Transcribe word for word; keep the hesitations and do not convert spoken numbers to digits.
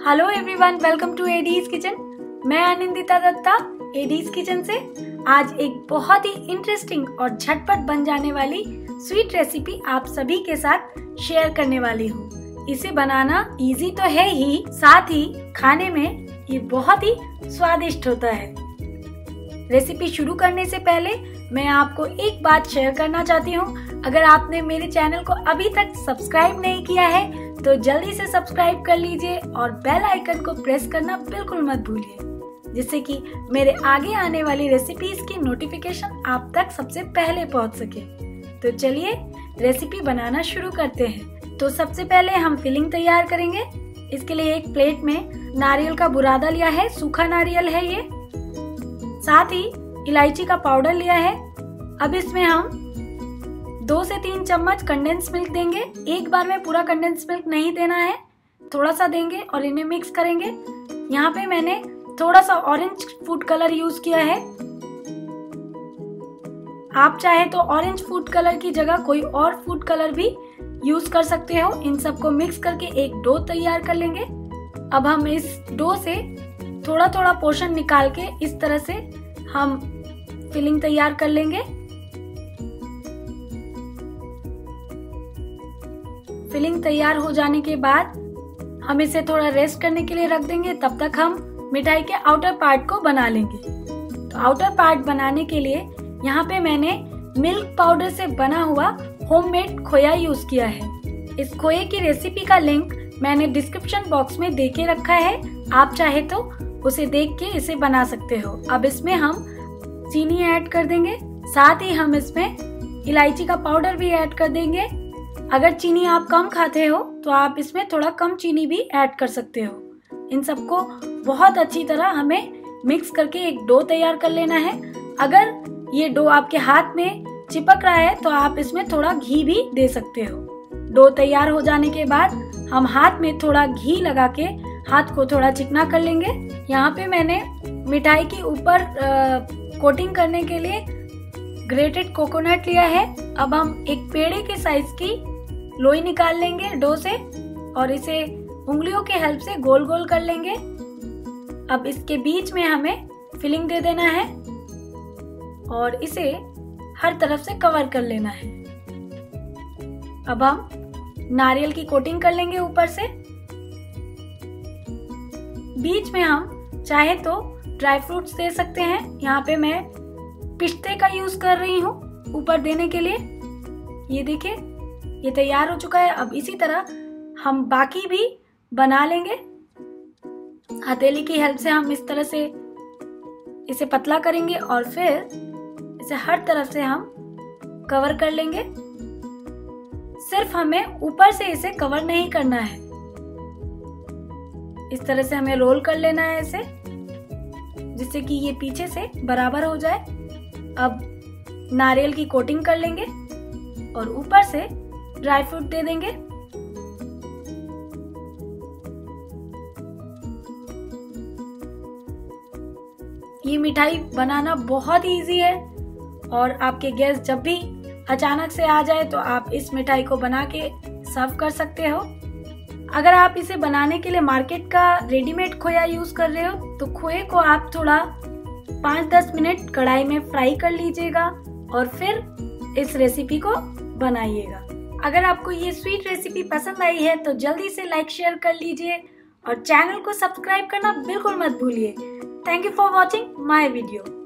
Hello everyone, welcome to Addy's kitchen. मैं Anandita Dutta Aedes kitchen से आज एक बहुत ही इंटरेस्टिंग और झटपट बन जाने वाली स्वीट रेसिपी आप सभी के साथ शेयर करने वाली हूँ। इसे बनाना इजी तो है ही, साथ ही खाने में ये बहुत ही स्वादिष्ट होता है। रेसिपी शुरू करने से पहले मैं आपको एक बात शेयर करना चाहती हूँ। अगर आपने मेरे चैनल को अभी तक सब्सक्राइब नहीं किया है तो जल्दी से सब्सक्राइब कर लीजिए और बेल आइकन को प्रेस करना बिल्कुल मत भूलिए, जिससे कि मेरे आगे आने वाली रेसिपीज की नोटिफिकेशन आप तक सबसे पहले पहुंच सके। तो चलिए रेसिपी बनाना शुरू करते हैं। तो सबसे पहले हम फिलिंग तैयार करेंगे। इसके लिए एक प्लेट में नारियल का बुरादा लिया है, सूखा नारियल है ये, साथ ही इलायची का पाउडर लिया है। अब इसमें हम दो से तीन चम्मच कंडेंस मिल्क देंगे। एक बार में पूरा कंडेंस मिल्क नहीं देना है, थोड़ा सा देंगे और इन्हें मिक्स करेंगे। यहाँ पे मैंने थोड़ा सा ऑरेंज फूड कलर यूज किया है। आप चाहे तो ऑरेंज फूड कलर की जगह कोई और फूड कलर भी यूज कर सकते हो। इन सबको मिक्स करके एक डो तैयार कर लेंगे। अब हम इस डो से थोड़ा थोड़ा पोर्शन निकाल के इस तरह से हम फिलिंग तैयार कर लेंगे। फिलिंग तैयार हो जाने के बाद हम इसे थोड़ा रेस्ट करने के लिए रख देंगे। तब तक हम मिठाई के आउटर पार्ट को बना लेंगे। तो आउटर पार्ट बनाने के लिए यहाँ पे मैंने मिल्क पाउडर से बना हुआ होममेड खोया यूज किया है। इस खोए की रेसिपी का लिंक मैंने डिस्क्रिप्शन बॉक्स में दे के रखा है, आप चाहे तो उसे देख के इसे बना सकते हो। अब इसमें हम चीनी ऐड कर देंगे, साथ ही हम इसमें इलायची का पाउडर भी ऐड कर देंगे। अगर चीनी आप कम खाते हो तो आप इसमें थोड़ा कम चीनी भी ऐड कर सकते हो। इन सबको बहुत अच्छी तरह हमें मिक्स करके एक डो तैयार कर लेना है। अगर ये डो आपके हाथ में चिपक रहा है तो आप इसमें थोड़ा घी भी दे सकते हो। डो तैयार हो जाने के बाद हम हाथ में थोड़ा घी लगा के हाथ को थोड़ा चिकना कर लेंगे। यहाँ पे मैंने मिठाई के ऊपर कोटिंग करने के लिए ग्रेटेड कोकोनट लिया है। अब हम एक पेड़े के साइज की लोई निकाल लेंगे डो से और इसे उंगलियों के हेल्प से गोल गोल कर लेंगे। अब इसके बीच में हमें फिलिंग दे देना है और इसे हर तरफ से कवर कर लेना है। अब हम नारियल की कोटिंग कर लेंगे ऊपर से। बीच में हम चाहे तो ड्राई फ्रूट्स दे सकते हैं। यहाँ पे मैं पिस्ते का यूज कर रही हूँ ऊपर देने के लिए। ये देखिए, ये तैयार हो चुका है। अब इसी तरह हम बाकी भी बना लेंगे। हथेली की हेल्प से हम इस तरह से इसे पतला करेंगे और फिर इसे हर तरफ से हम कवर कर लेंगे। सिर्फ हमें ऊपर से इसे कवर नहीं करना है, इस तरह से हमें रोल कर लेना है इसे, जिससे कि ये पीछे से बराबर हो जाए। अब नारियल की कोटिंग कर लेंगे और ऊपर से ड्राई फ्रूट दे देंगे। ये मिठाई बनाना बहुत ही इजी है और आपके गेस्ट जब भी अचानक से आ जाए तो आप इस मिठाई को बना के सर्व कर सकते हो। अगर आप इसे बनाने के लिए मार्केट का रेडीमेड खोया यूज कर रहे हो तो खोए को आप थोड़ा पाँच दस मिनट कढ़ाई में फ्राई कर लीजिएगा और फिर इस रेसिपी को बनाइएगा। अगर आपको ये स्वीट रेसिपी पसंद आई है तो जल्दी से लाइक शेयर कर लीजिए और चैनल को सब्सक्राइब करना बिल्कुल मत भूलिए। Thank you for watching my video.